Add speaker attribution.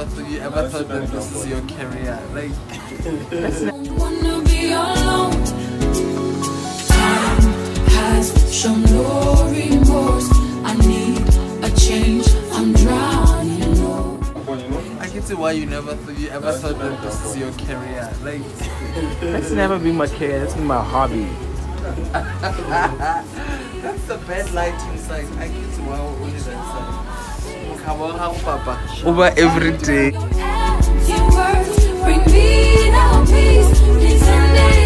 Speaker 1: ever thought that this is your career? Like,
Speaker 2: wanna be alone. Time has shown no remorse. I need a change. I'm drowning.
Speaker 1: I can see why you ever thought that this is your career. Like,
Speaker 3: That's never been my career. That's been my hobby.
Speaker 1: that's the bad lighting side. I can see why only that side. Over every day.
Speaker 2: Bring me now peace.